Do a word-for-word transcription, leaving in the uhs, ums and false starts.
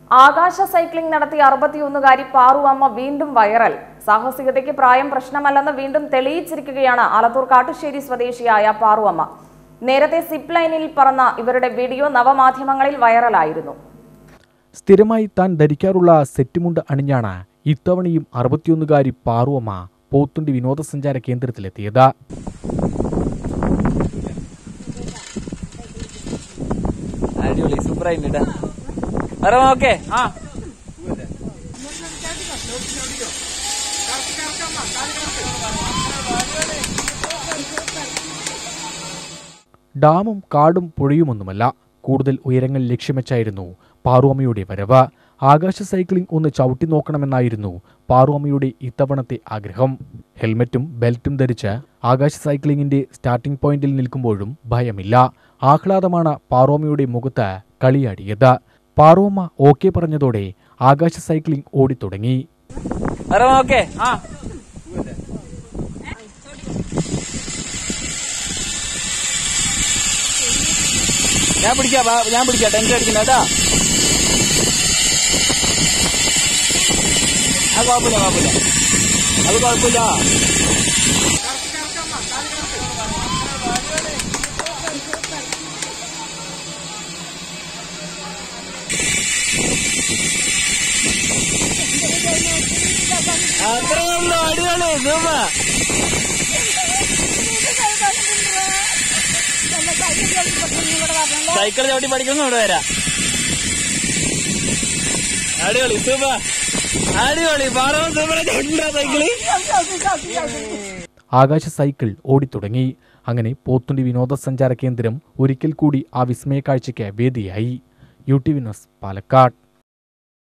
ആകാശ സൈക്ലിംഗ് നടത്തിയ അറുപത്തിയൊന്നുകാരി പാറുവമ്മ വീണ്ടും വൈറൽ. സാഹസികതയ്ക്ക് പ്രായം പ്രശ്നമല്ലെന്ന് വീണ്ടും തെളിയിച്ചിരിക്കുകയാണ് ആലത്തൂർ കാട്ടുശ്ശേരി സ്വദേശിയായ പാറുവമ്മ. നേരത്തെ സിപ്പ് ലൈനിൽ പറന്ന ഇവരുടെ വീഡിയോ നവമാധ്യമങ്ങളിൽ വൈറലായിരുന്നു. സ്ഥിരമായി താൻ ധരിക്കാറുള്ള സെറ്റുമുണ്ട് അണിഞ്ഞാണ് ഇത്തവണയും അറുപത്തിയൊന്നുകാരി പാറുവമ്മ പോത്തുണ്ടി വിനോദസഞ്ചാര കേന്ദ്രത്തിലെത്തിയത്. അടിപൊളി, സൂപ്പറായിട്ടുണ്ട്. ഓക്കെ ആ ഡാമും കാടും പുഴയുമൊന്നുമല്ല, കൂടുതൽ ഉയരങ്ങൾ ലക്ഷ്യമെച്ചായിരുന്നു പാറുവമ്മയുടെ വരവ്. ആകാശ സൈക്ലിംഗ് ഒന്ന് ചവിട്ടി നോക്കണമെന്നായിരുന്നു പാറുവമ്മയുടെ ഇത്തവണത്തെ ആഗ്രഹം. ഹെൽമറ്റും ബെൽറ്റും ധരിച്ച് ആകാശ സൈക്ലിംഗിന്റെ സ്റ്റാർട്ടിംഗ് പോയിന്റിൽ നിൽക്കുമ്പോഴും ഭയമില്ല. ആഹ്ലാദമാണ് പാറുവമ്മയുടെ മുഖത്ത് കളിയാടിയത്. പാറുവമ്മ ഓക്കെ പറഞ്ഞതോടെ ആകാശ സൈക്ലിംഗ് ഓടിത്തുടങ്ങി. ഞാൻ പിടിക്കാം ഞാൻ പിടിക്കാം ടെൻഷൻ അടിക്കണ്ട കേട്ടാ. അത് കുഴപ്പമില്ല കുഴപ്പമില്ല അത് കുഴപ്പമില്ല. അത്രേ ഉള്ളൂ, അടിപൊളി, സൂപ്പർ. സൈക്കിൾ ചവിട്ടി പഠിക്കുന്നു ഇവിടെ വരാം. അടിപൊളി, സൂപ്പർ, അടിപൊളി. പാറവും സൂപ്പർ സൈക്കിള്. ആകാശ സൈക്കിൾ ഓടിത്തുടങ്ങി. അങ്ങനെ പോത്തുണ്ടി വിനോദസഞ്ചാര കേന്ദ്രം ഒരിക്കൽ കൂടി ആ വിസ്മയ കാഴ്ചയ്ക്ക് വേദിയായി. U T V news, Palakkad.